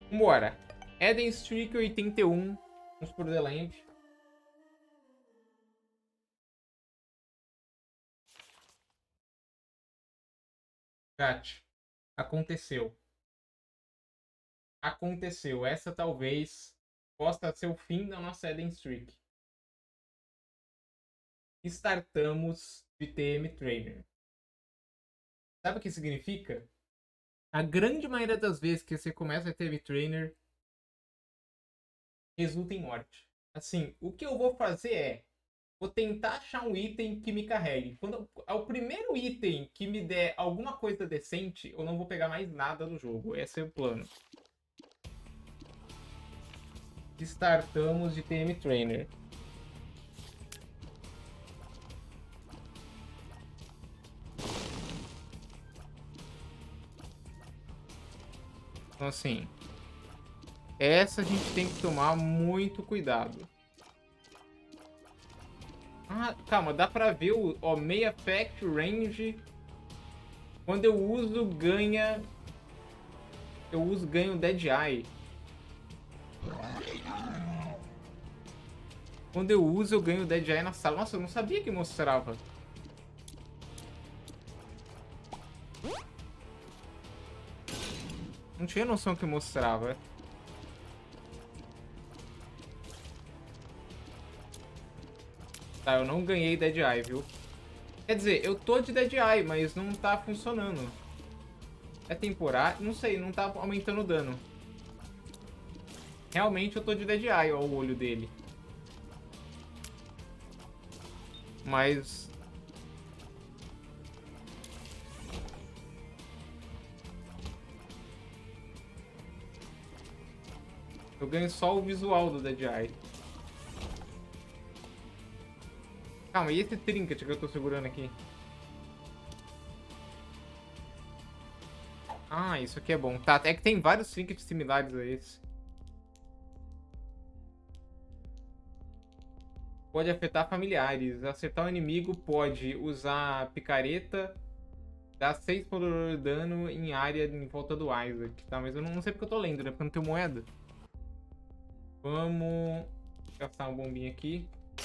Vambora. Eden Streak 81. Vamos por The Land. Chat. Aconteceu. Aconteceu. Essa talvez possa ser o fim da nossa Eden Streak. Startamos de TM Trainer. Sabe o que significa? A grande maioria das vezes que você começa a TM Trainer resulta em morte. Assim, o que eu vou fazer é vou tentar achar um item que me carregue. Quando é o primeiro item que me der alguma coisa decente, eu não vou pegar mais nada do jogo. Esse é o plano. Startamos de TM Trainer. Então, assim, essa a gente tem que tomar muito cuidado. Ah, calma, dá pra ver o meia effect range. Quando eu uso, ganha. Ganho Dead Eye. Quando eu uso, eu ganho Dead Eye na sala. Nossa, eu não sabia que mostrava. Não tinha noção que mostrava. Tá, eu não ganhei Dead Eye, viu? Quer dizer, eu tô de Dead Eye, mas não tá funcionando. É temporário? Não sei, não tá aumentando o dano. Realmente eu tô de Dead Eye, ó, o olho dele. Mas... eu ganho só o visual do Dead Eye. Calma, e esse trinket que eu tô segurando aqui? Ah, isso aqui é bom. Tá, é que tem vários trinkets similares a esse. Pode afetar familiares. Acertar o inimigo pode usar picareta. Dá 6 pontos de dano em área em volta do Isaac. Tá, mas eu não sei porque eu tô lendo, né? Porque eu não tenho moeda. Vamos gastar uma bombinha aqui.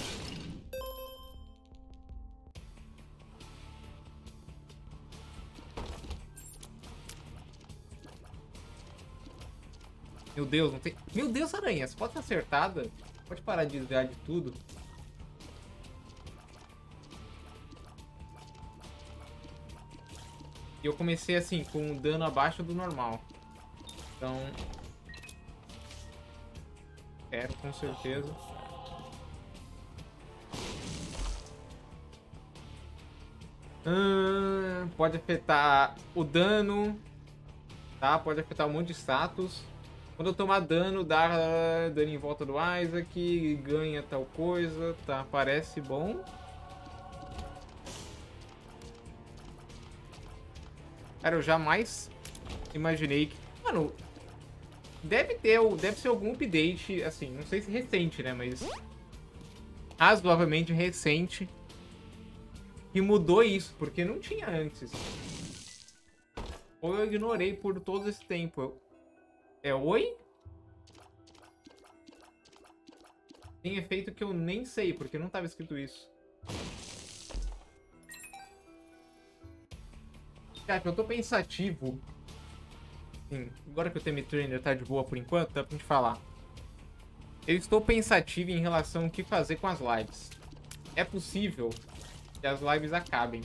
Meu Deus, não tem... Meu Deus, aranha, você pode ser acertada? Pode parar de desviar de tudo? E eu comecei assim, com um dano abaixo do normal. Então... quero, com certeza. Pode afetar o dano. Tá? Pode afetar um monte de status. Quando eu tomar dano, dá dano em volta do Isaac, ganha tal coisa, tá? Parece bom. Cara, eu jamais imaginei que... Mano, deve ser algum update, assim, não sei se recente, né? Mas razoavelmente recente que mudou isso, porque não tinha antes. Ou eu ignorei por todo esse tempo. É oi? Tem efeito que eu nem sei, porque não tava escrito isso. Cara, eu tô pensativo. Sim, agora que o TM Trainer tá de boa por enquanto, dá pra gente falar. Eu estou pensativo em relação ao que fazer com as lives. É possível que as lives acabem.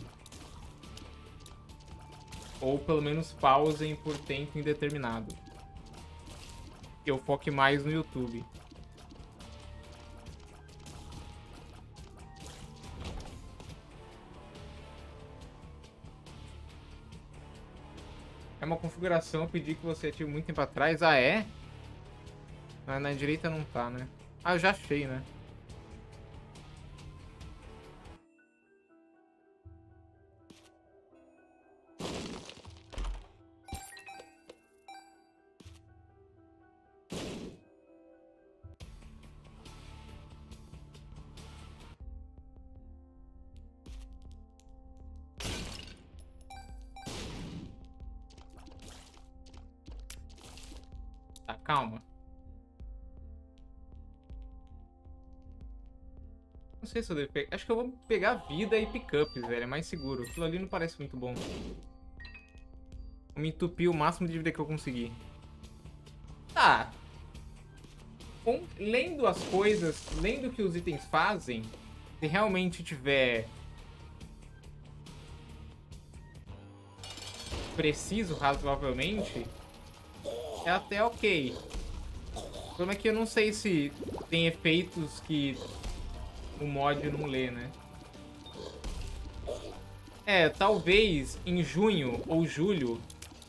Ou pelo menos pausem por tempo indeterminado. Que eu foque mais no YouTube. É uma configuração, eu pedi que você ative muito tempo atrás. Ah, é? Na direita não tá, né? Ah, eu já achei, né? Tá, calma. Não sei se eu devo pegar. Acho que eu vou pegar vida e pickups, velho. É mais seguro. Aquilo ali não parece muito bom. Vou me entupir o máximo de vida que eu conseguir. Tá. Lendo as coisas, lendo o que os itens fazem, se realmente tiver preciso razoavelmente, é até ok. O problema é que eu não sei se tem efeitos que o mod não lê, né? É, talvez em junho ou julho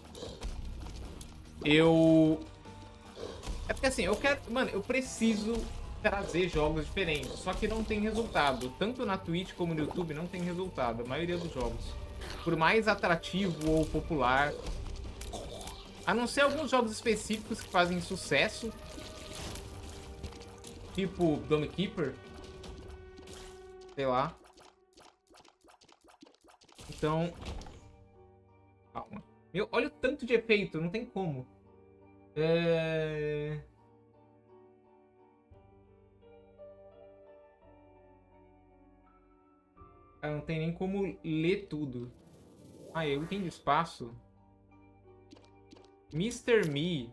eu... É porque assim, eu quero... Mano, eu preciso trazer jogos diferentes, só que não tem resultado. Tanto na Twitch como no YouTube não tem resultado, a maioria dos jogos. Por mais atrativo ou popular. A não ser alguns jogos específicos que fazem sucesso. Tipo Dome Keeper. Sei lá. Então... Calma. Meu, olha o tanto de efeito, não tem como. Não tem nem como ler tudo. Ah, eu tenho espaço. Mr. Me.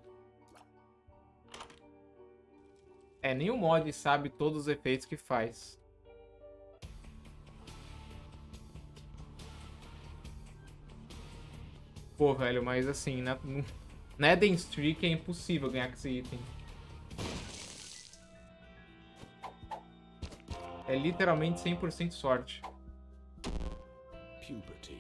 É, nem o mod sabe todos os efeitos que faz. Pô, velho, mas assim, na Eden Streak é impossível ganhar com esse item. É literalmente 100% sorte. Puberty.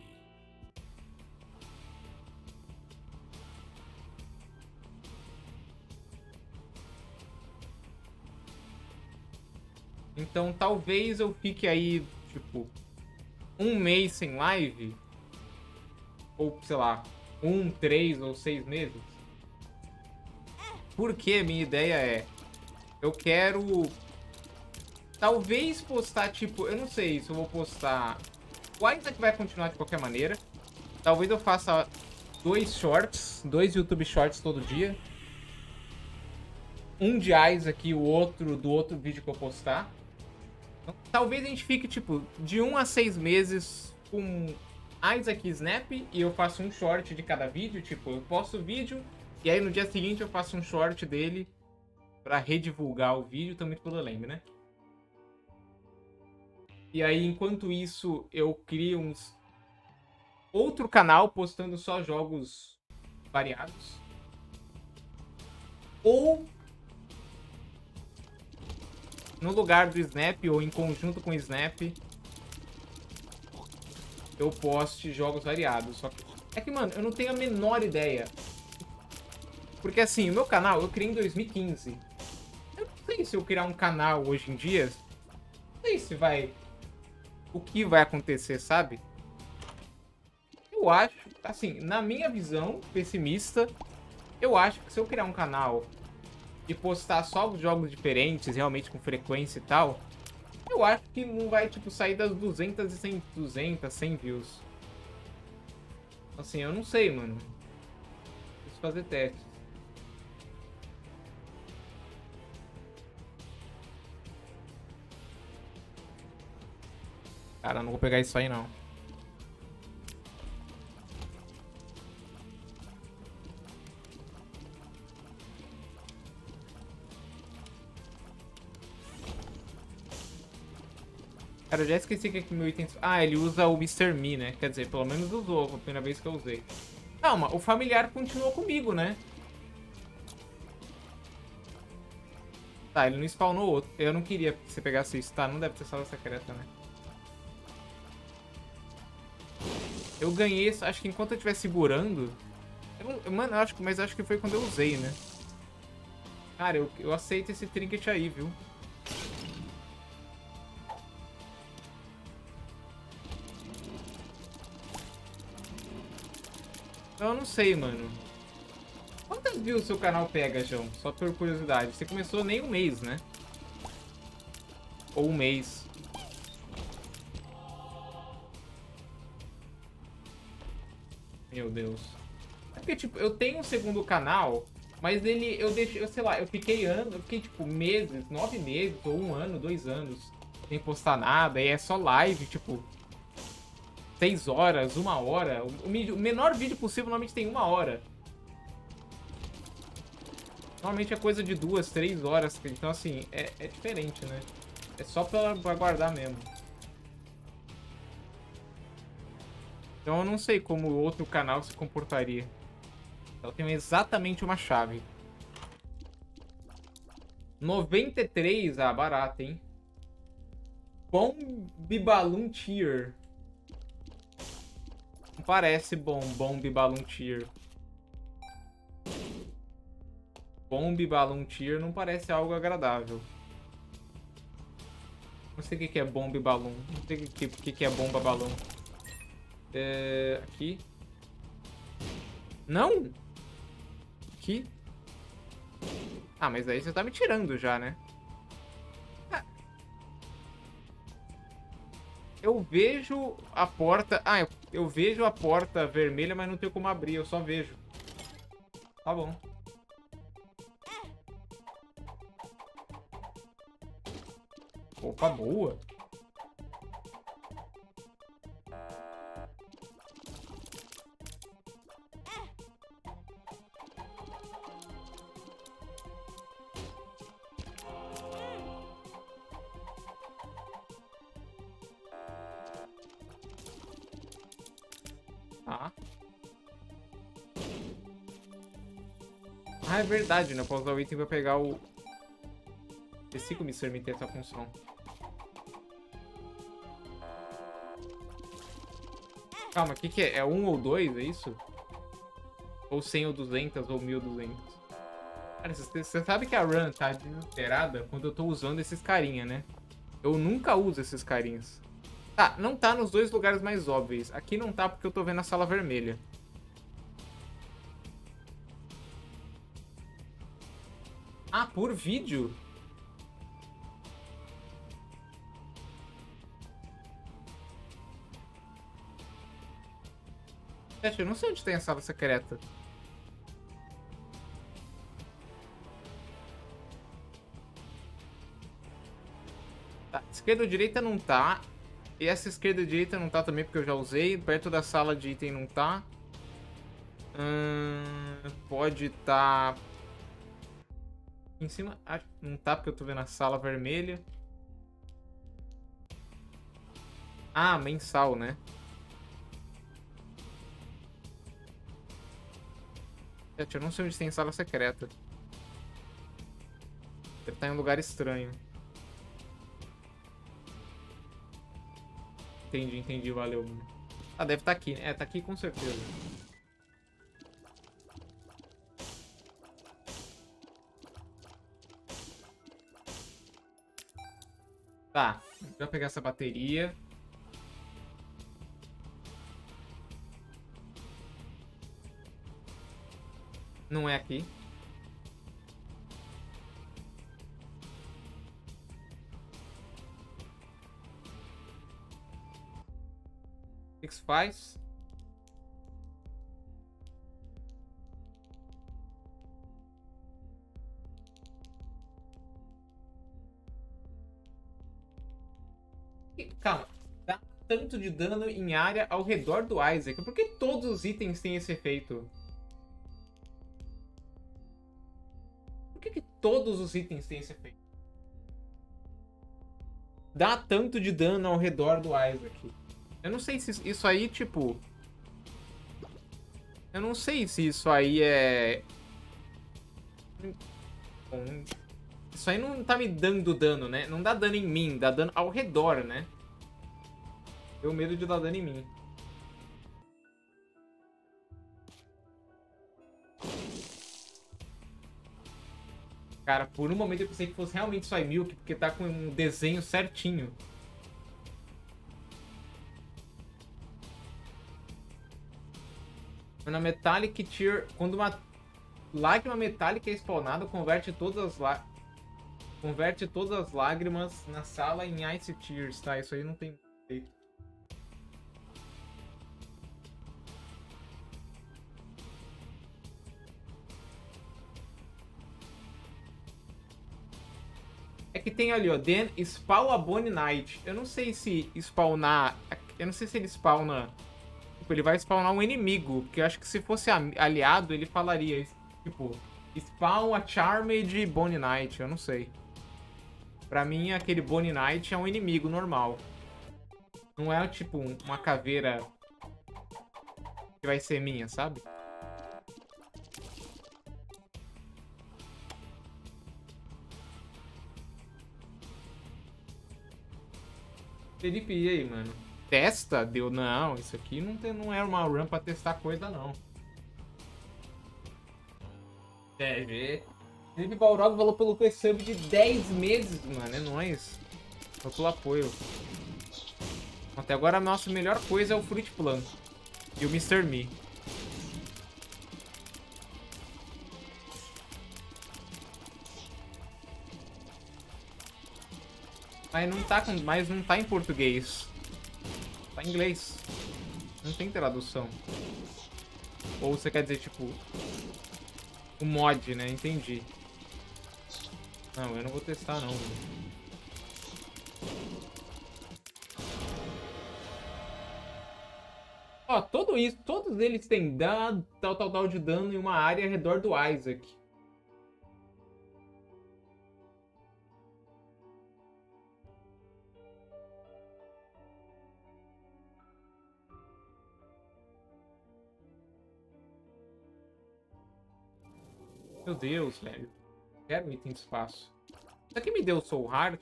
Então talvez eu fique aí, tipo, um mês sem live. Ou, sei lá, 1, 3 ou 6 meses. Porque minha ideia é... Eu quero... Talvez postar, tipo... Eu não sei se eu vou postar... O Isaac vai continuar de qualquer maneira. Talvez eu faça 2 shorts. 2 YouTube Shorts todo dia. Um de Isaac e o outro do outro vídeo que eu postar. Então, talvez a gente fique, tipo, de 1 a 6 meses com... Isaac e Snap, e eu faço um short de cada vídeo, tipo, eu posto o vídeo, e aí no dia seguinte eu faço um short dele pra redivulgar o vídeo, também pelo lembro, né? E aí, enquanto isso, eu crio outro canal postando só jogos variados. Ou no lugar do Snap, ou em conjunto com o Snap, eu poste jogos variados. Só que... É que, mano, eu não tenho a menor ideia. Porque, assim, o meu canal eu criei em 2015. Eu não sei se eu criar um canal hoje em dia... Não sei se vai... O que vai acontecer, sabe? Eu acho... Assim, na minha visão pessimista... Eu acho que se eu criar um canal... E postar só os jogos diferentes, realmente com frequência e tal... Eu acho que não vai, tipo, sair das 200 e 100 views. Assim, eu não sei, mano. Preciso fazer testes. Cara, eu não vou pegar isso aí, não. Cara, eu já esqueci que meu item... Ah, ele usa o Mr. Me, né? Quer dizer, pelo menos usou a primeira vez que eu usei. Calma, o familiar continuou comigo, né? Tá, ele não spawnou outro. Eu não queria que você pegasse isso. Tá, não deve ter sala secreta, né? Eu ganhei isso, acho que enquanto eu estiver segurando... Mano, mas acho que foi quando eu usei, né? Cara, eu aceito esse trinket aí, viu? Então, eu não sei, mano. Quantas views seu canal pega, João? Só por curiosidade. Você começou nem um mês, né? Ou um mês. Meu Deus. É porque, tipo, eu tenho um segundo canal Mas ele, eu deixei, sei lá, eu fiquei tipo meses, 9 meses, ou 1 ano, 2 anos, sem postar nada, e é só live, tipo, 6 horas, 1 hora. O menor vídeo possível normalmente tem 1 hora. Normalmente é coisa de 2, 3 horas, então assim, é diferente, né? É só pra guardar mesmo. Então eu não sei como o outro canal se comportaria. Eu tenho exatamente uma chave. 93, ah, barato, hein? Bomb Balloon Tier. Não parece bom, Bomb Balloon Tier. Bomb Balloon Tier não parece algo agradável. Não sei o que é Bomb Balloon. Não sei o que é Bomba Balloon. Aqui. Não? Aqui? Ah, mas aí você tá me tirando já, né? Ah, eu vejo a porta... Ah, eu vejo a porta vermelha, mas não tenho como abrir. Eu só vejo. Tá bom. Opa, boa. Tá. Ah, é verdade, né? Eu posso usar o item pra pegar o... Esqueci que o Mr. Me tem essa função. Calma, o que é? É 1 ou 2, é isso? Ou 100 ou 200 ou 1200? Cara, você sabe que a run tá desesperada quando eu tô usando esses carinha, né? Eu nunca uso esses carinhas. Tá, não tá nos dois lugares mais óbvios. Aqui não tá porque eu tô vendo a sala vermelha. Ah, por vídeo? Gente, eu não sei onde tem a sala secreta. Tá, esquerda ou direita não tá. E essa esquerda e direita não tá também porque eu já usei. Perto da sala de item não tá. Pode tá... Em cima? Ah, não tá porque eu tô vendo a sala vermelha. Ah, mensal, né? Gente, eu não sei onde tem sala secreta. Deve estar em um lugar estranho. Entendi, valeu. Ah, deve estar aqui. É, tá aqui com certeza. Tá, vou pegar essa bateria. Não é aqui. O que que se faz? Calma. Dá tanto de dano em área ao redor do Isaac. Por que todos os itens têm esse efeito? Por que todos os itens têm esse efeito? Dá tanto de dano ao redor do Isaac. Eu não sei se isso aí, tipo... Eu não sei se isso aí é... Isso aí não tá me dando dano, né? Não dá dano em mim, dá dano ao redor, né? Tenho medo de dar dano em mim. Cara, por um momento eu pensei que fosse realmente Soy Milk, porque tá com um desenho certinho. Na Metallic Tier, quando uma lágrima metálica é spawnada, converte todas as lágrimas na sala em Ice Tears, tá? Isso aí não tem jeito. É que tem ali, ó, then spawn a Bonnie Knight. Eu não sei se spawnar... Eu não sei se ele spawna... Tipo, ele vai spawnar um inimigo. Porque eu acho que se fosse aliado, ele falaria, tipo... Spawn a Charmed Bonnie Knight. Eu não sei. Pra mim, aquele Bonnie Knight é um inimigo normal. Não é, tipo, uma caveira... que vai ser minha, sabe? Felipe, e aí, mano? Testa? Deu? Não, isso aqui não é uma run pra testar coisa, não. GG. Felipe Balrog falou pelo sub de 10 meses, mano. É nóis. Só pelo apoio. Até agora a nossa melhor coisa é o Fruit Plan. E o Mr. Me. Mas não tá em português. Tá em inglês. Não tem tradução. Ou você quer dizer, tipo... o mod, né? Entendi. Não, eu não vou testar, não. Ó, todos eles têm dano, tal de dano em uma área ao redor do Isaac. Meu Deus, velho. Quero um item de espaço. Isso aqui me deu Soul Heart.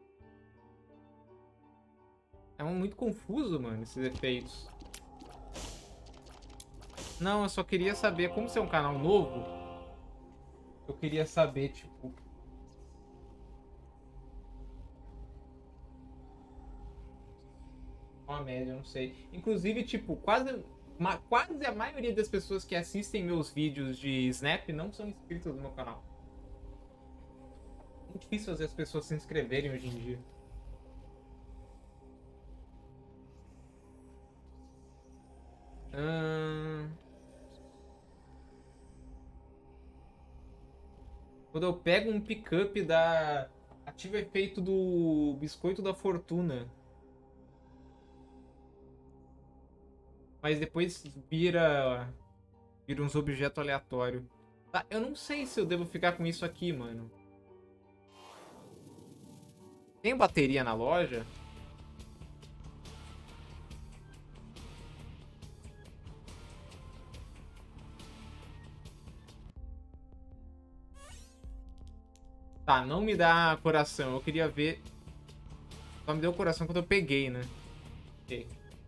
É muito confuso, mano, esses efeitos. Não, eu só queria saber, como ser um canal novo, eu queria saber, tipo... uma média, eu não sei. Inclusive, tipo, quase a maioria das pessoas que assistem meus vídeos de Snap não são inscritos no meu canal. É muito difícil fazer as pessoas se inscreverem hoje em dia. Quando eu pego um pickup da... ativa o efeito do Biscoito da Fortuna. Mas depois vira uns objetos aleatórios. Tá, eu não sei se eu devo ficar com isso aqui, mano. Tem bateria na loja? Tá, não me dá coração. Eu queria ver... Só me deu coração quando eu peguei, né? Ok.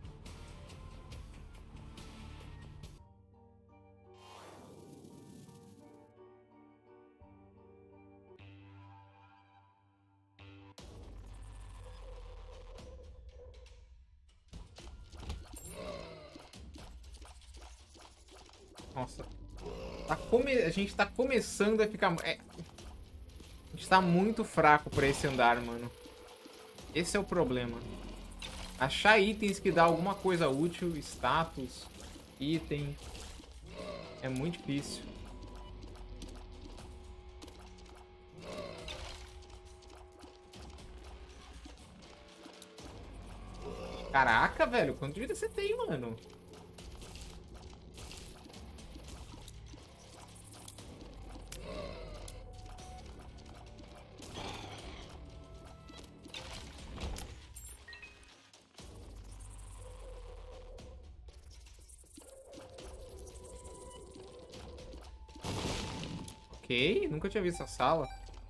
Nossa. A gente tá começando a ficar... A gente tá muito fraco pra esse andar, mano. Esse é o problema. Achar itens que dá alguma coisa útil, status, item, é muito difícil. Caraca, velho, quanto de vida você tem, mano? Ok, nunca tinha visto essa sala.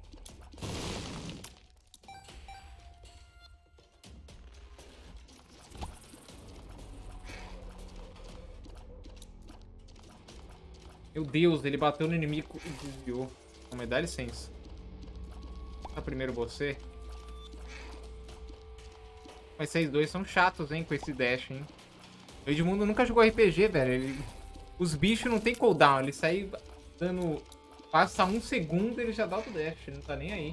Meu Deus, ele bateu no inimigo e desviou. Não, mas dá licença. Tá primeiro você. Mas vocês dois são chatos, hein, com esse dash, hein. O Edmundo nunca jogou RPG, velho. Os bichos não tem cooldown. Ele sai dando... Passa um segundo e ele já dá o dash. Ele não tá nem aí.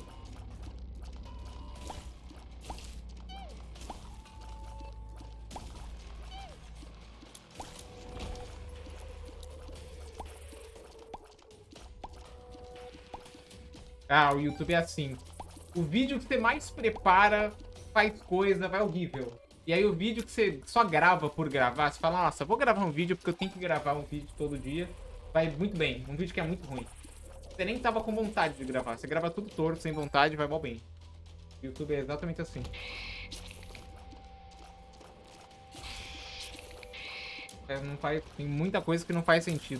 Ah, o YouTube é assim. O vídeo que você mais prepara, faz coisa, vai horrível. E aí o vídeo que você só grava por gravar, você fala, nossa, vou gravar um vídeo porque eu tenho que gravar um vídeo todo dia. Vai muito bem. Um vídeo que é muito ruim. Você nem tava com vontade de gravar. Você grava tudo torto, sem vontade, vai mal bem. O YouTube é exatamente assim. Não faz, tem muita coisa que não faz sentido.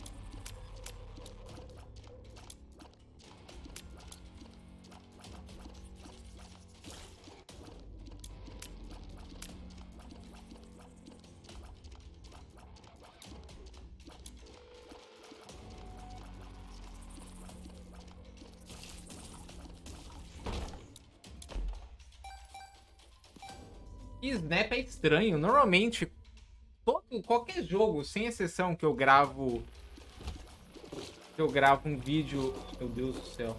E Snap é estranho. Normalmente, qualquer jogo, sem exceção, que eu gravo um vídeo... Meu Deus do céu.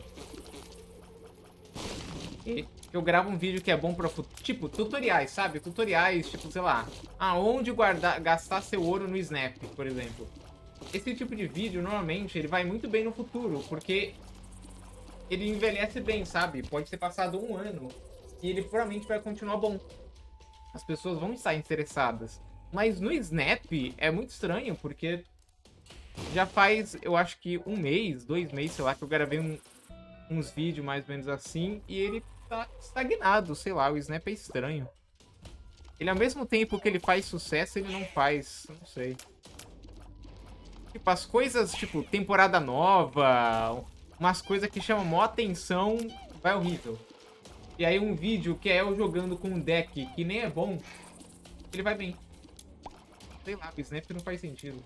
Que eu gravo um vídeo que é bom pra... Tipo, tutoriais, sabe? Tutoriais, tipo, sei lá. Aonde gastar seu ouro no Snap, por exemplo. Esse tipo de vídeo, normalmente, ele vai muito bem no futuro, porque ele envelhece bem, sabe? Pode ter passado um ano e ele provavelmente vai continuar bom. As pessoas vão estar interessadas. Mas no Snap é muito estranho, porque já faz, eu acho que um mês, 2 meses, sei lá, que eu gravei uns vídeos mais ou menos assim, e ele tá estagnado, sei lá, o Snap é estranho. Ele, ao mesmo tempo que ele faz sucesso, ele não faz, não sei. Tipo, as coisas, tipo, temporada nova, umas coisas que chamam mó atenção, vai horrível. E aí um vídeo que é eu jogando com um deck que nem é bom, ele vai bem. Sei lá, o Snap não faz sentido.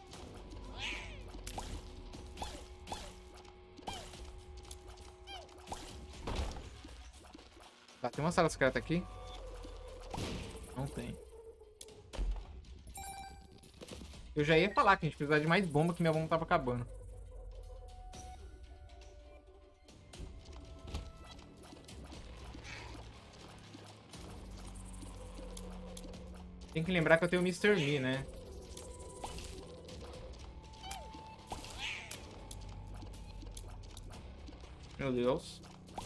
Tá, tem uma sala secreta aqui? Não tem. Eu já ia falar que a gente precisava de mais bomba, que minha bomba tava acabando. Tem que lembrar que eu tenho o Mr. Me, né? Meu Deus.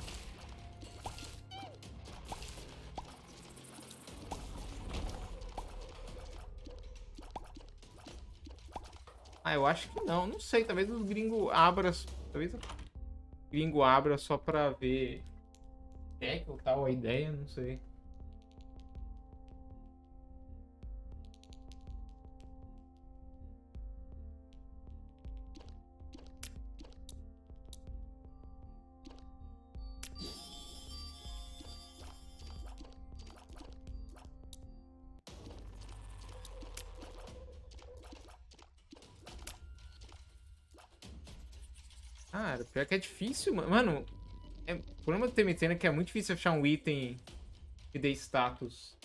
Eu acho que não. Não sei. Talvez os gringos abram. Talvez o gringo abra só pra ver que ou tal a ideia. Não sei. Cara, pior que é difícil, mano. Mano, o problema do TMT é que é muito difícil achar um item que dê status.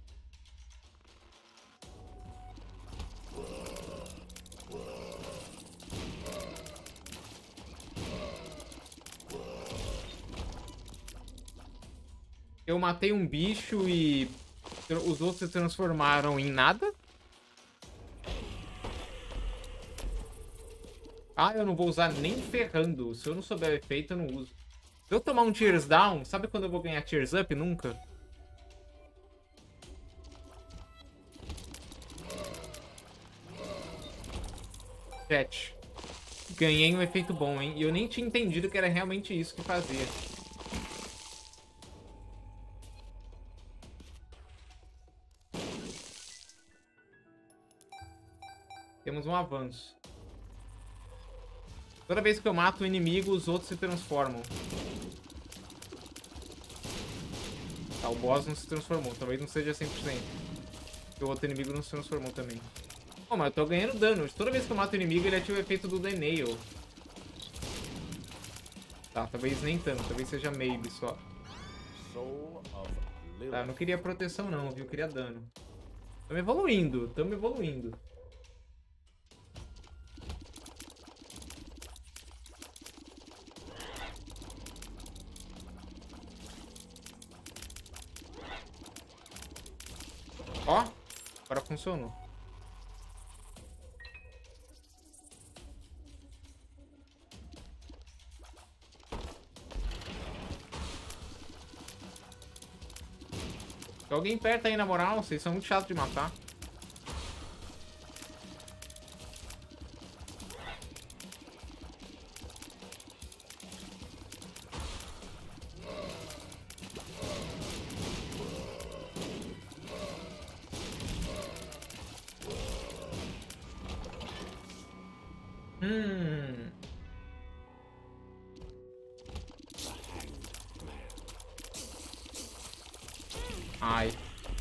Eu matei um bicho e os outros se transformaram em nada. Eu não vou usar nem ferrando. Se eu não souber o efeito, eu não uso. Se eu tomar um Tears Down, sabe quando eu vou ganhar Tears Up? Nunca. Chat. Ganhei um efeito bom, hein? E eu nem tinha entendido que era realmente isso que fazia. Temos um avanço. Toda vez que eu mato um inimigo, os outros se transformam. Tá, o boss não se transformou. Talvez não seja 100%. Porque o outro inimigo não se transformou também. Pô, mas eu tô ganhando dano. Toda vez que eu mato o inimigo, ele ativa o efeito do The Nail. Tá, talvez nem tanto. Talvez seja maybe só. Tá, eu não queria proteção não, viu? Eu queria dano. Tamo evoluindo. Tamo evoluindo. Ó, agora funcionou. Tem alguém perto aí, na moral. Vocês são muito chatos de matar. Ai.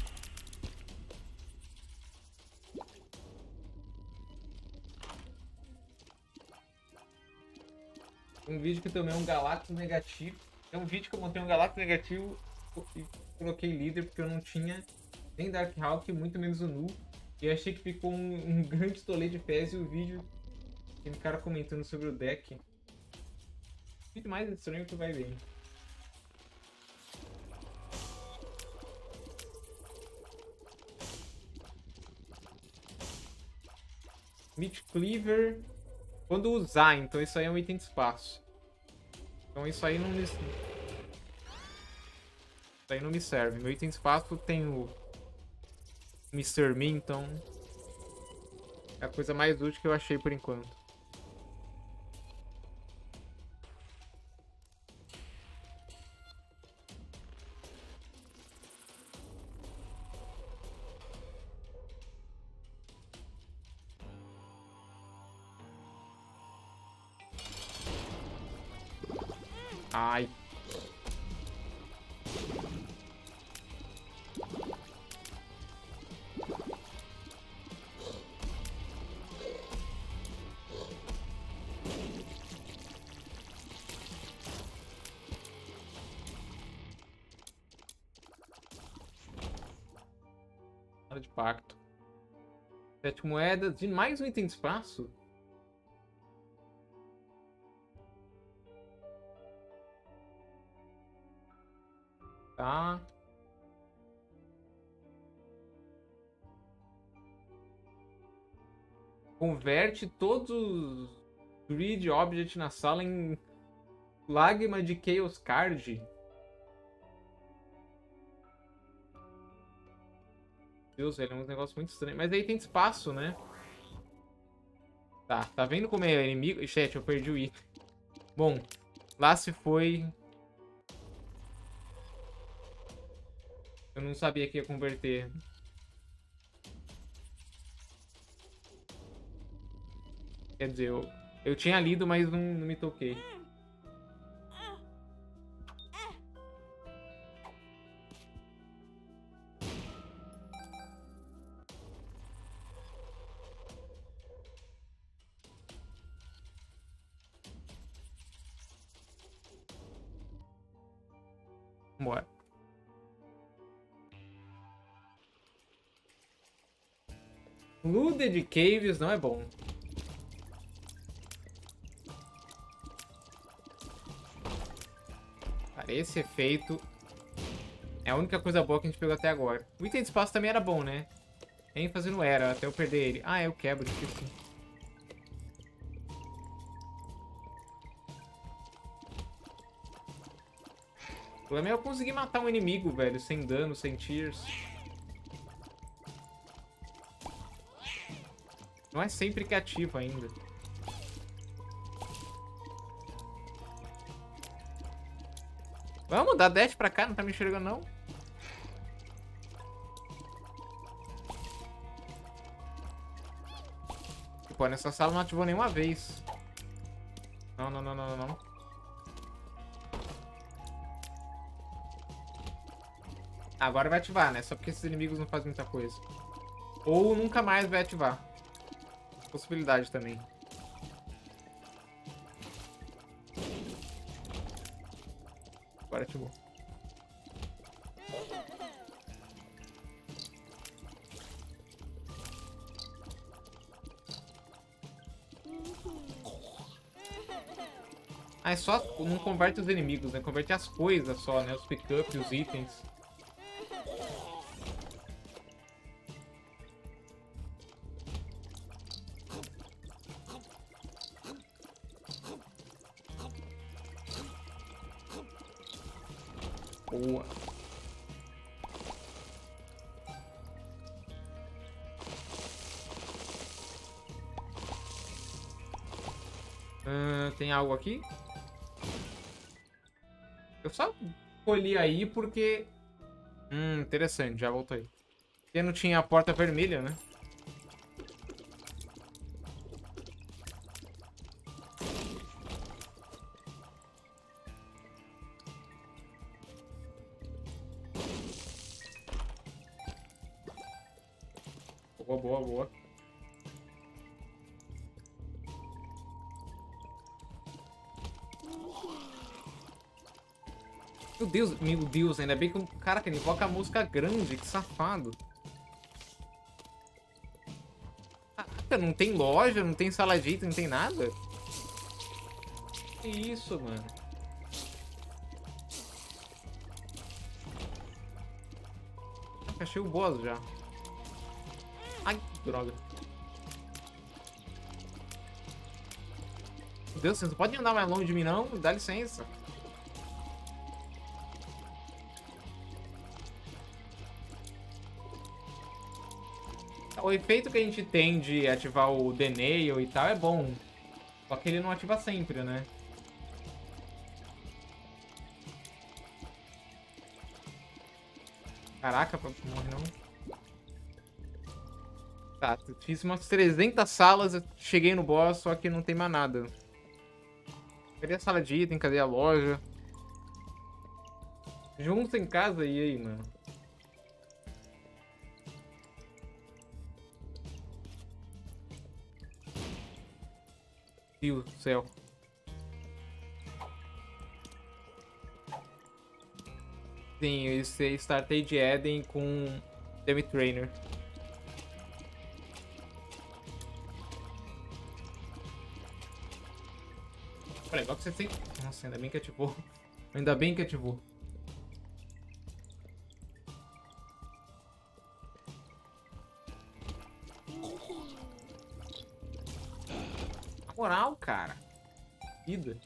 Um vídeo que eu tomei um Galactus negativo. É um vídeo que eu montei um Galactus negativo e coloquei líder porque eu não tinha nem Darkhawk, muito menos o Nu. E achei que ficou um grande tolê de pés e o vídeo tem um cara comentando sobre o deck. O vídeo mais estranho que vai ver. Meat Cleaver. Quando usar, então isso aí é um item de espaço. Então isso aí não me... Isso aí não me serve. Meu item de espaço tem o Mr. Me, então... é a coisa mais útil que eu achei por enquanto. Ai. Nada de pacto. 7 moedas e mais um item de espaço? Tá. Converte todos os Grid Object na sala em Lágrima de Chaos Card. Deus, velho, é um negócio muito estranho. Mas aí tem espaço, né? Tá vendo como é inimigo? Chat, eu perdi o item. Bom, lá se foi... Eu não sabia que ia converter. Quer dizer, eu tinha lido, mas não me toquei. Bora. Looted Caves não é bom. Cara, esse efeito é a única coisa boa que a gente pegou até agora. O item de espaço também era bom, né? ênfase não era, até eu perder ele. Ah, eu quebro, esqueci. O problema é eu conseguir matar um inimigo, velho, sem dano, sem tears. Não é sempre que ativa ainda. Vamos dar dash pra cá, não tá me enxergando não? Pô, nessa sala não ativou nenhuma vez. Não, não, não, não, não. Agora vai ativar, né? Só porque esses inimigos não fazem muita coisa. Ou nunca mais vai ativar. Possibilidade também. Agora ativou. Ah, é só... não converte os inimigos, né? Converte as coisas só, né? Os pick-up, os itens. Boa. Tem algo aqui? Eu só colhi aí porque... interessante, já voltou aí. Porque não tinha a porta vermelha, né? Boa, boa, boa. Meu Deus, ainda bem que o cara que invoca a música grande, que safado. Caraca, não tem loja, não tem sala de item, não tem nada? Que isso, mano? Achei o boss já. Ai, droga. Meu Deus, você não pode andar mais longe de mim, não? Dá licença. O efeito que a gente tem de ativar o The Nail e tal é bom. Só que ele não ativa sempre, né? Caraca, morre não. Tá, fiz umas 300 salas, cheguei no boss, só que não tem mais nada. Cadê a sala de item? Cadê a loja? Juntos em casa, e aí, mano? Deus do céu. Sim, eu startei de Eden com Demi Trainer. Olha, igual que você tem... Nossa, ainda bem que ativou. Ainda bem que ativou. Na moral, cara. Vida.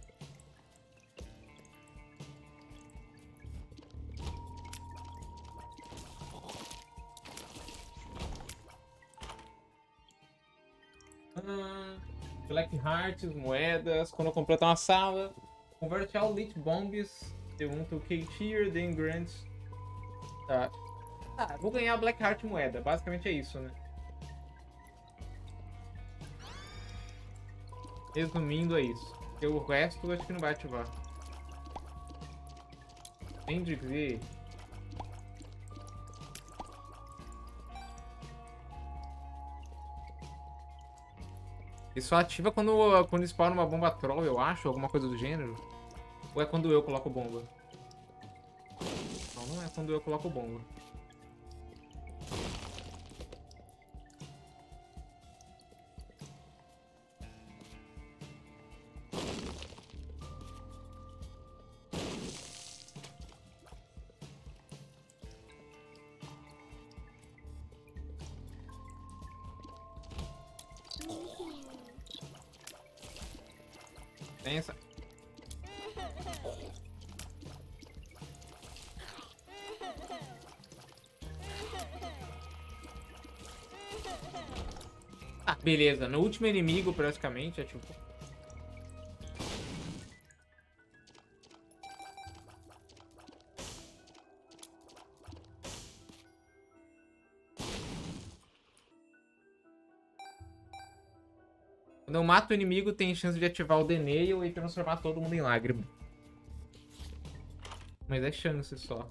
Black Hearts, moedas. Quando eu completar uma sala, converte all Lit Bombs de 1 to K-Tier, then grants. Tá. Ah, vou ganhar Black Heart moeda. Basicamente é isso, né? Resumindo, é isso. Porque o resto eu acho que não vai ativar. Hendrix e... Ele só ativa quando spawna uma bomba troll, eu acho, alguma coisa do gênero. Ou é quando eu coloco bomba? Não, não é quando eu coloco bomba. Pensa. Ah, beleza. No último inimigo, praticamente, é tipo... Quando eu mato o inimigo, tem chance de ativar o The Nail e transformar todo mundo em lágrima. Mas é chance só.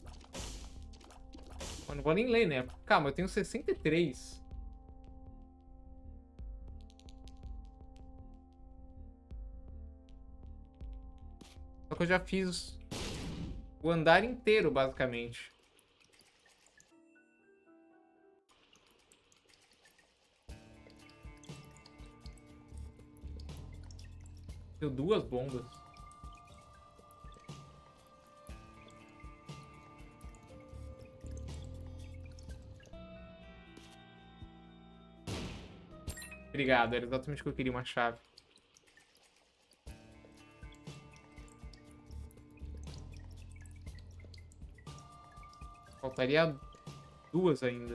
Eu não vou nem ler, né? Calma, eu tenho 63. Só que eu já fiz o andar inteiro, basicamente. Deu 2 bombas. Obrigado, era exatamente o que eu queria, uma chave. Faltaria 2 ainda.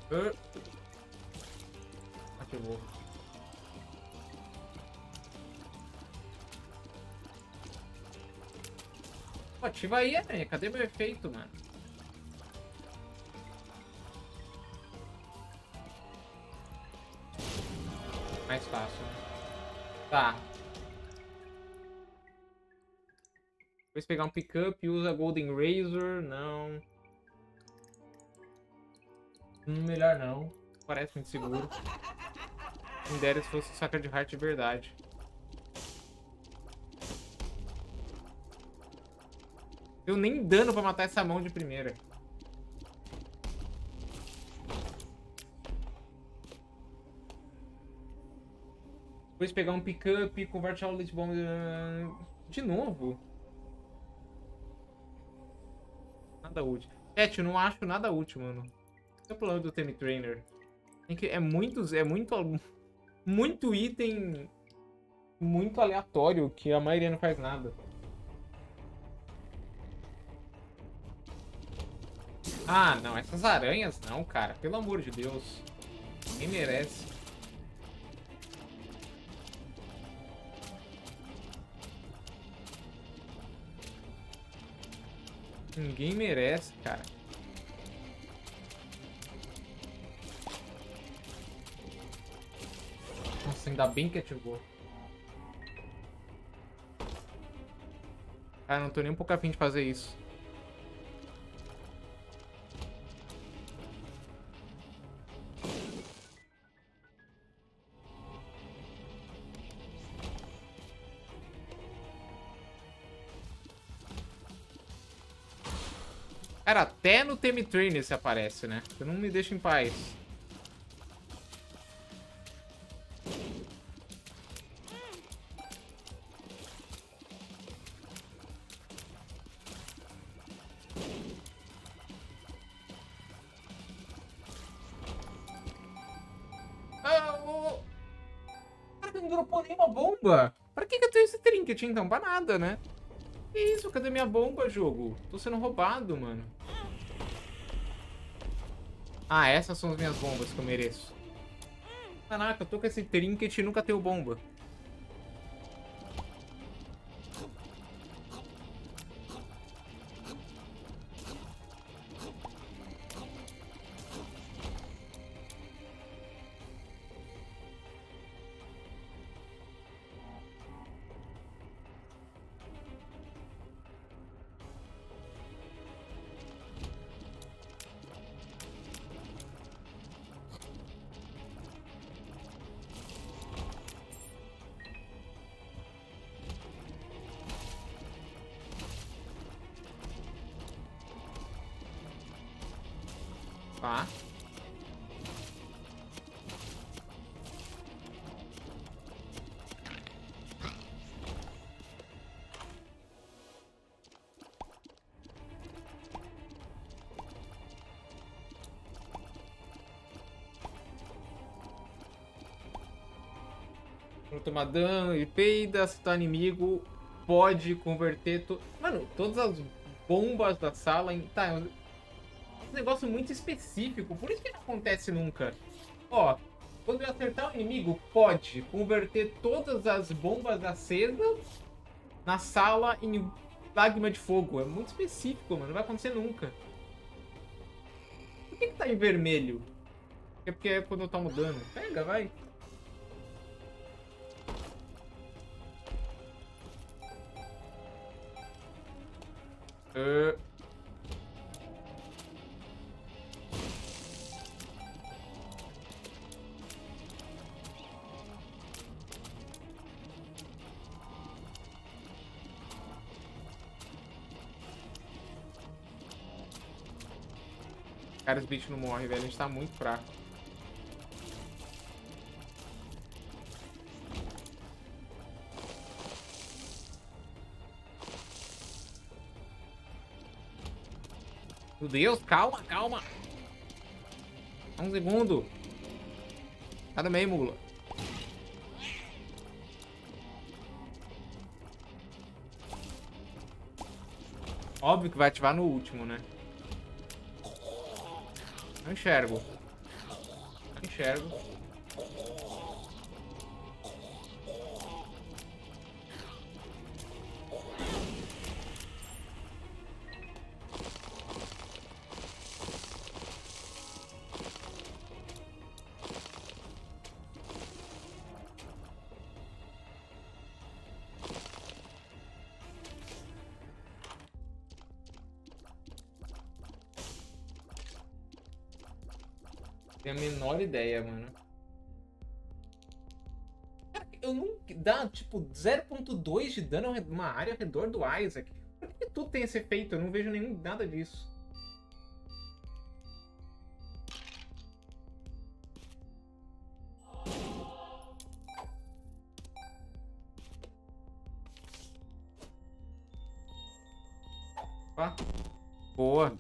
Ativou. Pô, ativa aí, aranha. Cadê meu efeito, mano? Mais fácil, né? Tá. Depois pegar um pickup e usa Golden Razor. Não. Melhor não. Parece muito seguro. Quem dera se fosse Sacred Heart de verdade. Deu nem dano pra matar essa mão de primeira. Depois pegar um pickup, converte ao Elite Bomb. De novo? Nada útil. Chat, eu não acho nada útil, mano. Esse é o problema do Tame Trainer. É muito item muito aleatório que a maioria não faz nada. Ah, não. Essas aranhas não, cara. Pelo amor de Deus. Ninguém merece. Ninguém merece, cara. Nossa, ainda bem que ativou. Cara, não tô nem um pouco afim de fazer isso. Cara, até no Tame Trainer se aparece, né? Você não me deixa em paz. Cara, não dropou nenhuma bomba. Pra que eu tenho esse trinket então? Pra nada, né? Que isso? Cadê minha bomba, jogo? Tô sendo roubado, mano. Ah, essas são as minhas bombas que eu mereço. Caraca, eu tô com esse trinket e nunca tenho bomba. Tá. Não tomar dano e peida, se tá inimigo, pode converter... Mano, todas as bombas da sala em... Tá, é um negócio muito específico, por isso que não acontece nunca. Ó, quando eu acertar o inimigo, pode converter todas as bombas acesas na sala em lágrima de fogo. É muito específico, mano, não vai acontecer nunca. Por que tá em vermelho? É porque é quando eu tomo dano. Pega, vai. Cara, os bichos não morrem, velho. A gente tá muito fraco. Meu Deus, calma, calma. Um segundo. Tá no meio, mula. Óbvio que vai ativar no último, né? Não enxergo. enxergo. Tenho a menor ideia, mano. Cara, eu não... Dá, tipo, 0.2 de dano numa área ao redor do Isaac. Por que tudo tem esse efeito? Eu não vejo nada disso. Opa. Boa.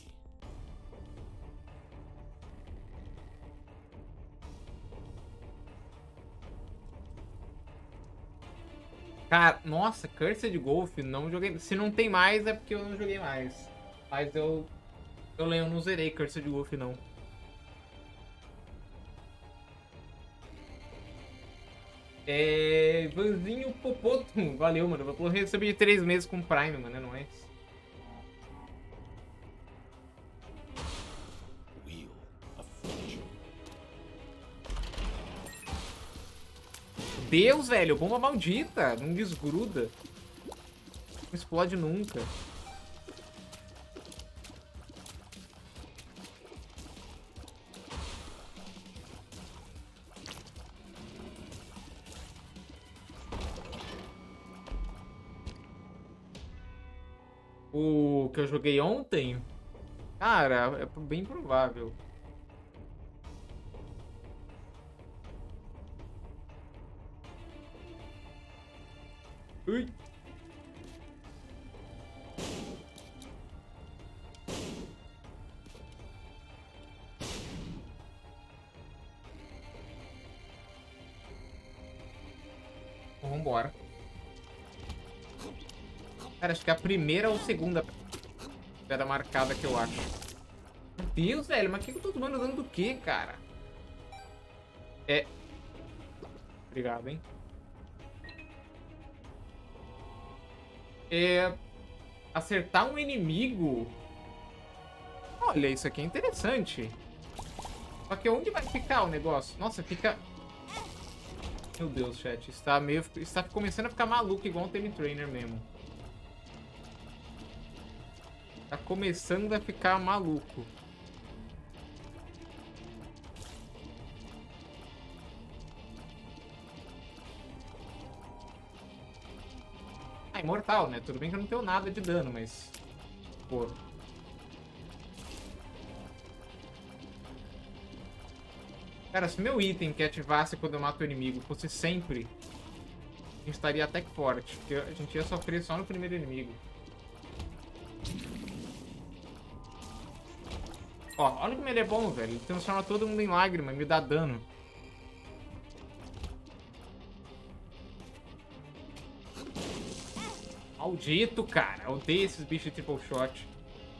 Cara, nossa, Cursed Golf, não joguei. Se não tem mais, é porque eu não joguei mais. Mas eu lembro, não zerei Cursed Golf, não. Vanzinho Popoto. Valeu, mano. Eu recebi 3 meses com Prime, mano, não é? Deus, velho, bomba maldita. Não desgruda. Não explode nunca. O que eu joguei ontem? Cara, é bem provável. Ui. Vambora. Cara, acho que é a primeira ou segunda pedra marcada que eu acho. Meu Deus, velho, mas que eu tô tomando dano do quê, cara? Obrigado, hein? Acertar um inimigo. Olha, isso aqui é interessante. Só que onde vai ficar o negócio? Nossa, fica... Meu Deus, chat. Está começando a ficar maluco, igual um Time Trainer mesmo. Tá começando a ficar maluco. Ah, imortal, né? Tudo bem que eu não tenho nada de dano, mas... Pô. Cara, se meu item que ativasse quando eu mato o inimigo fosse sempre, a gente estaria até que forte. Porque a gente ia sofrer só no primeiro inimigo. Ó, olha como ele é bom, velho. Ele transforma todo mundo em lágrima e me dá dano. Maldito, cara. Eu odeio esses bichos de triple shot.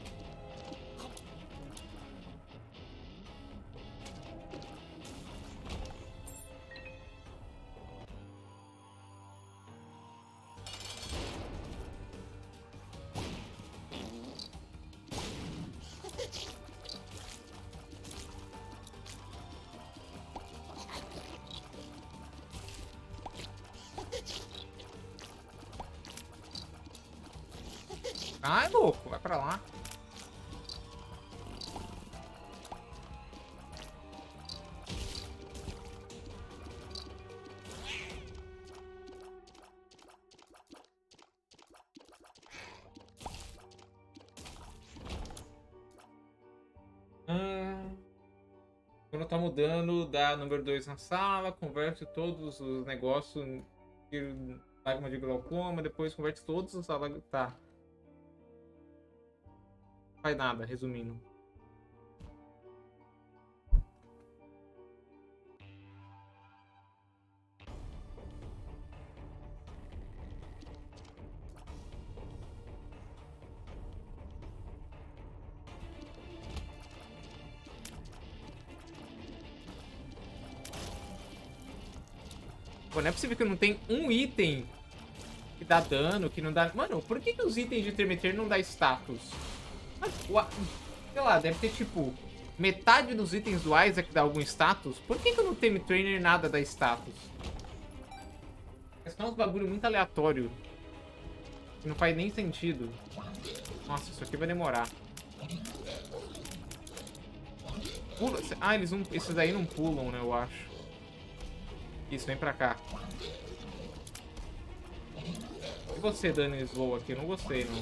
Ai, louco. Vai pra lá. Quando tá mudando, dá número 2 na sala, converte todos os negócios em lágrima de glaucoma, depois converte todos os lágrimas. Tá. Não faz nada, resumindo. Pô, não é possível que não tem um item que dá dano, que não dá... Mano, por que os itens de Treme não dá status? Sei lá, deve ter, tipo, metade dos itens do Isaac dá algum status. Por que no Tame Trainer nada dá status? É só uns bagulho muito aleatório. Que não faz nem sentido. Nossa, isso aqui vai demorar. Pula. Ah, esses daí não pulam, né, eu acho. Isso, vem pra cá. E você dando slow aqui? Eu não gostei, não.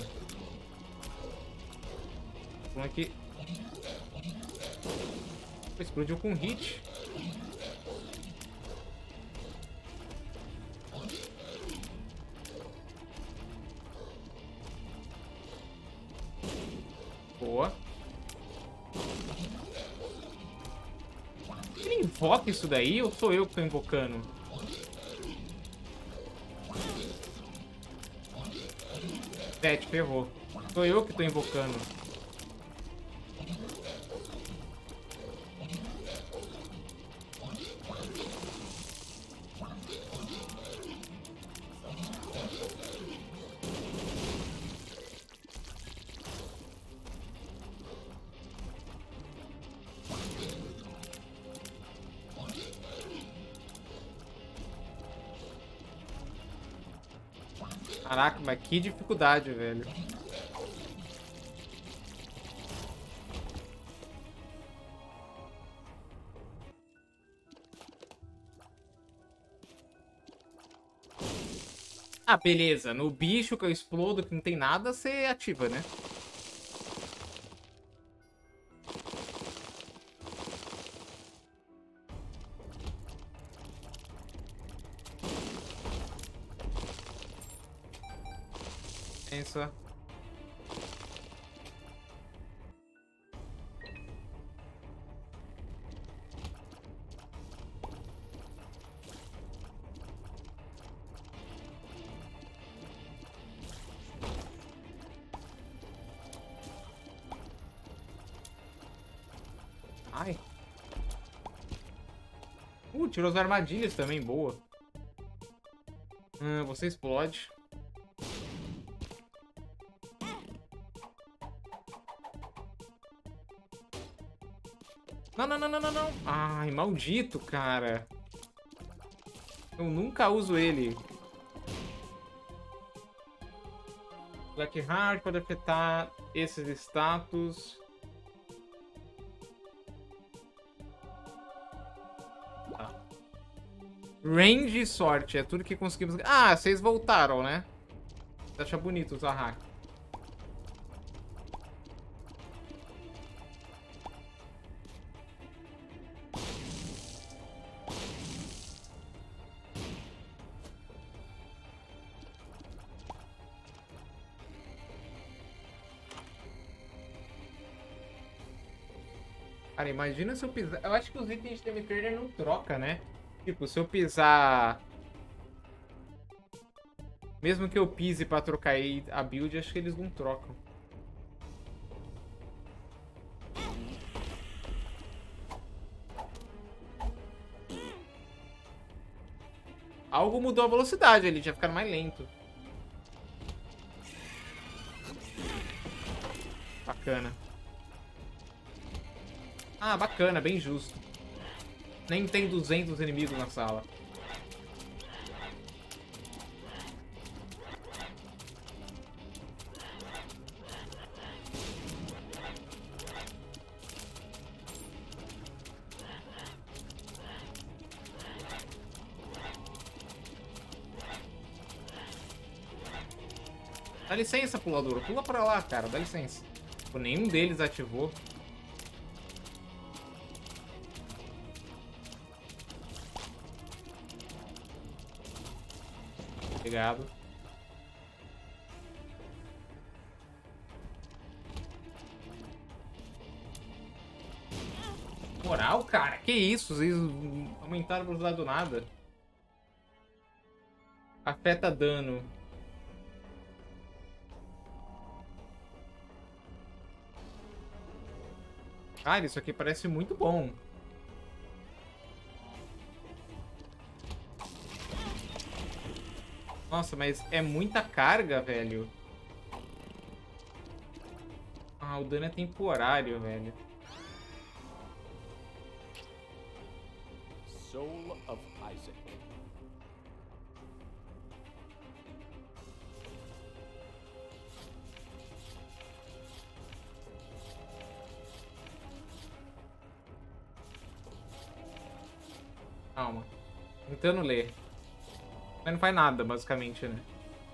Vamos aqui. Explodiu com hit. Boa. Ele invoca isso daí ou sou eu que tô invocando? Sete, ferrou. Sou eu que tô invocando. Caraca, mas que dificuldade, velho. Ah, beleza. No bicho que eu explodo, que não tem nada, você ativa, né? Pensa. Ai. Tirou as armadilhas também, boa. Você explode. Não, não, não, não, não, não. Ai, maldito, cara. Eu nunca uso ele. Black Heart pode afetar esses status. Tá. Range e sorte. É tudo que conseguimos... Ah, vocês voltaram, né? Você acha bonito usar hack. Cara, imagina se eu pisar... Eu acho que os itens de Tame Trainer não troca, né? Tipo, se eu pisar... Mesmo que eu pise pra trocar a build, acho que eles não trocam. Algo mudou a velocidade, ele já ficar mais lento. Bacana. Ah, bacana, bem justo. Nem tem 200 inimigos na sala. Dá licença, pulador. Pula pra lá, cara. Dá licença. Pô, nenhum deles ativou. Obrigado. Moral, cara? Que isso? Vocês aumentaram a velocidade do nada. Afeta dano. Cara, isso aqui parece muito bom. Nossa, mas é muita carga, velho. Ah, o dano é temporário, velho. Soul of Isaac. Calma. Tentando ler. Mas não faz nada, basicamente, né?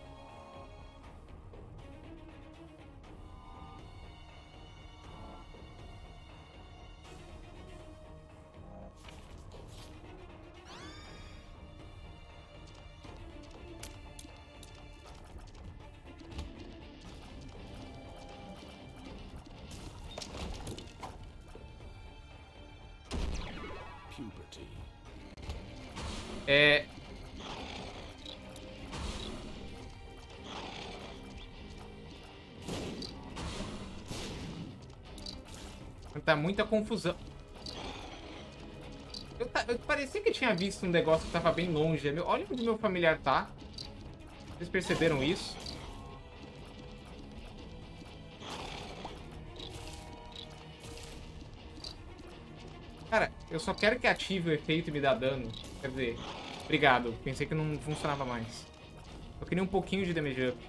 Puberty. É... Tá muita confusão. Eu parecia que eu tinha visto um negócio que tava bem longe. Olha onde meu familiar tá. Vocês perceberam isso? Cara, eu só quero que ative o efeito e me dá dano. Quer dizer, obrigado. Pensei que não funcionava mais. Eu queria um pouquinho de damage up.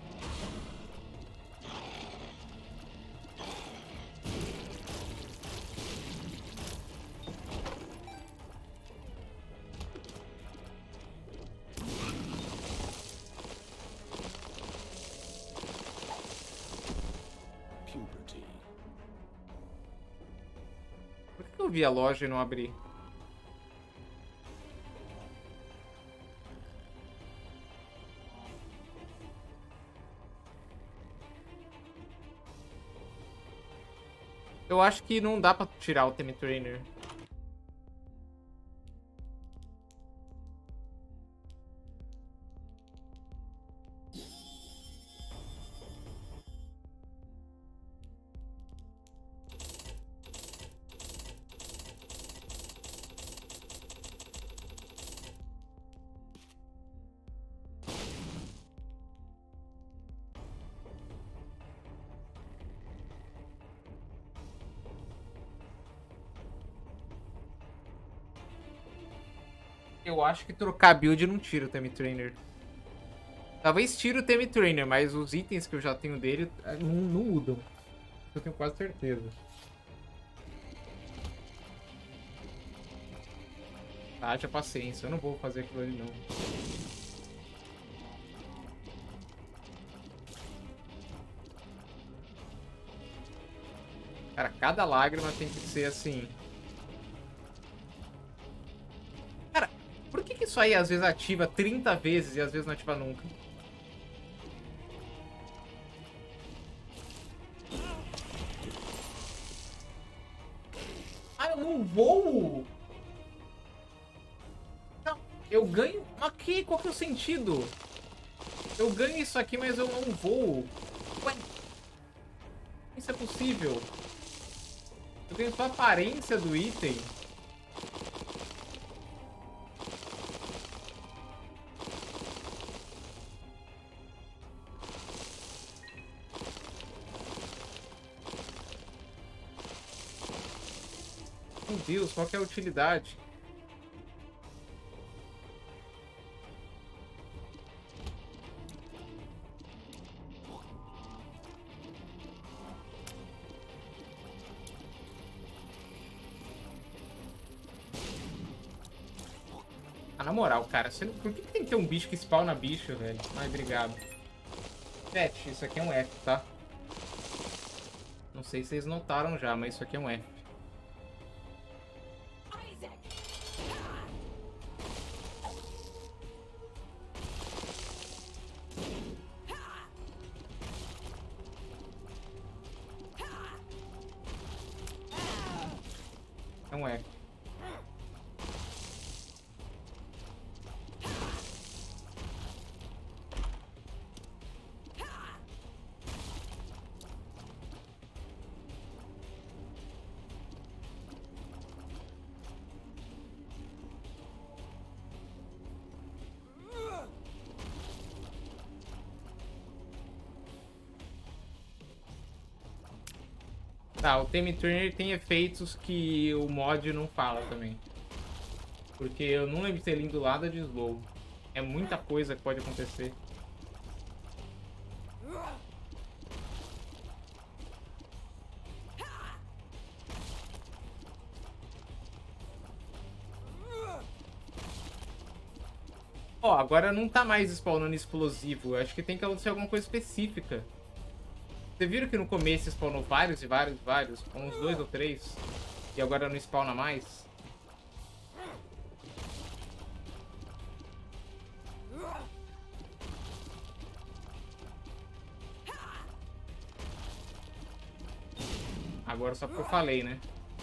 Puberty. Por que eu vi a loja e não abri? Eu acho que não dá pra tirar o Theme Trainer. Eu acho que trocar a build não tira o Theme Trainer. Talvez tire o Theme Trainer, mas os itens que eu já tenho dele não mudam. Eu tenho quase certeza. Haja paciência, eu não vou fazer aquilo ali não. Cara, cada lágrima tem que ser assim. Cara, por que isso aí às vezes ativa 30 vezes e às vezes não ativa nunca? Ah, eu não voo! Não, eu ganho... Mas qual que é o sentido? Eu ganho isso aqui, mas eu não voo. Ué? Isso é possível? Eu ganho só a aparência do item. Meu Deus, qual que é a utilidade? Ah, na moral, cara, por que tem que ter um bicho que spawna bicho, velho? Ai, obrigado. Chat, isso aqui é um F, tá? Não sei se vocês notaram já, mas isso aqui é um F. É um F. Tá, o Tame Trainer tem efeitos que o mod não fala também. Porque eu não lembro de ter lido nada de slow. É muita coisa que pode acontecer. Ó, agora não tá mais spawnando explosivo. Eu acho que tem que acontecer alguma coisa específica. Vocês viram que no começo spawnou vários e vários e vários? Uns 2 ou 3. E agora não spawna mais? Agora só porque eu falei, né?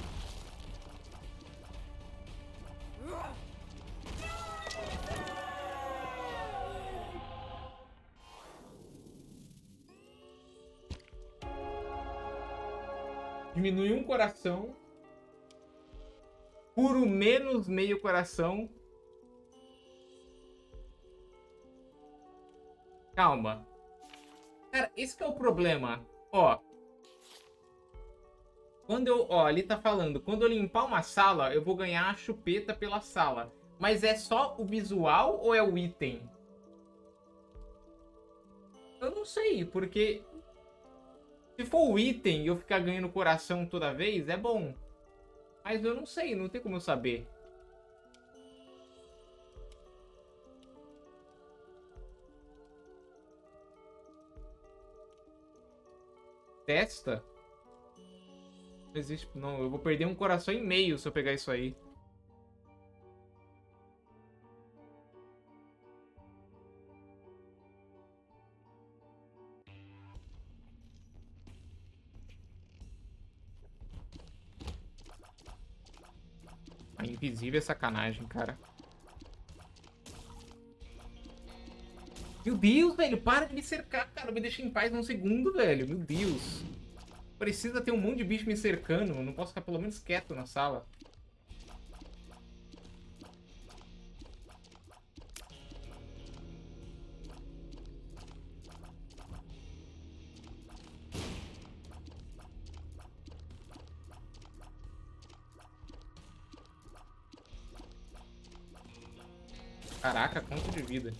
Diminui um coração. Curo menos meio coração. Calma. Cara, esse que é o problema. Ó. Quando eu... Ó, ali tá falando. Quando eu limpar uma sala, eu vou ganhar a chupeta pela sala. Mas é só o visual ou é o item? Eu não sei, porque... Se for o item e eu ficar ganhando coração toda vez, é bom. Mas eu não sei, não tem como eu saber. Testa? Não existe. Não, eu vou perder um coração e meio se eu pegar isso aí. A invisível é sacanagem, cara. Meu Deus, velho, para de me cercar, cara. Me deixa em paz um segundo, velho. Meu Deus. Precisa ter um monte de bicho me cercando. Eu não posso ficar pelo menos quieto na sala. Caraca, quanto de vida.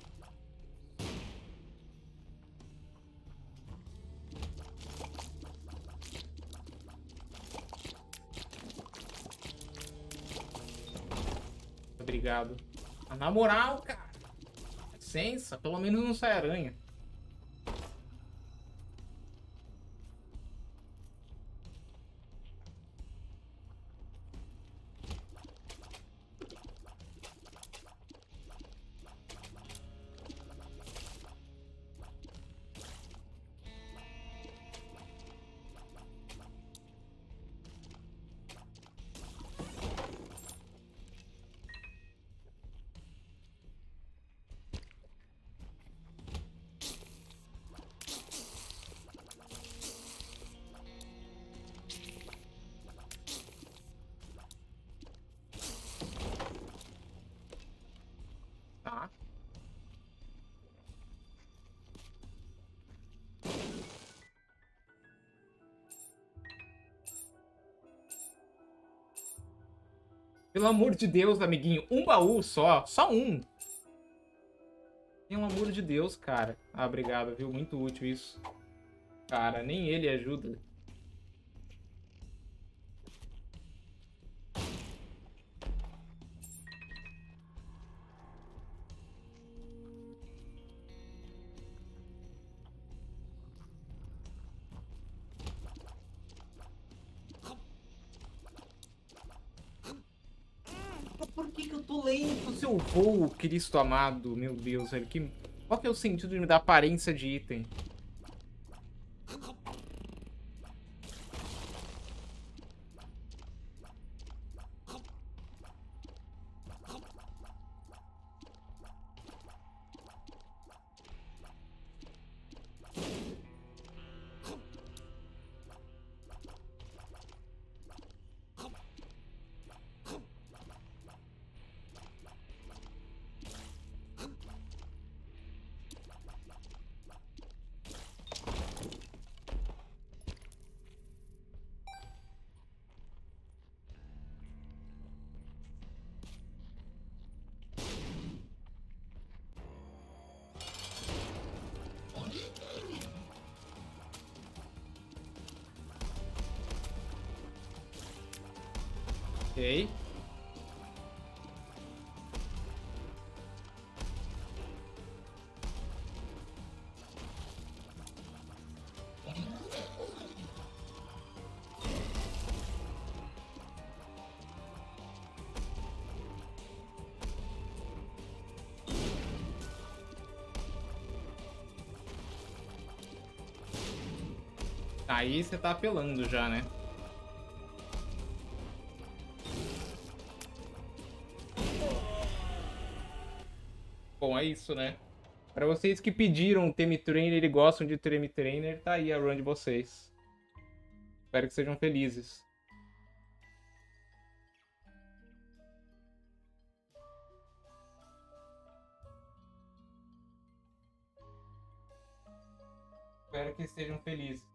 Obrigado. Ah, na moral, cara. Licença, pelo menos não sai aranha. Tá. Pelo amor de Deus, amiguinho. Um baú só. Só um. Pelo amor de Deus, cara. Ah, obrigado, viu? Muito útil isso. Cara, nem ele ajuda. Por que que eu tô lento, seu voo, Cristo amado? Meu Deus, velho. Qual que é o sentido de me dar aparência de item? Ok. Aí você tá apelando já, né? Bom, é isso, né? Pra vocês que pediram o Temi Trainer e gostam de Temi Trainer, tá aí a run de vocês. Espero que sejam felizes. Espero que estejam felizes.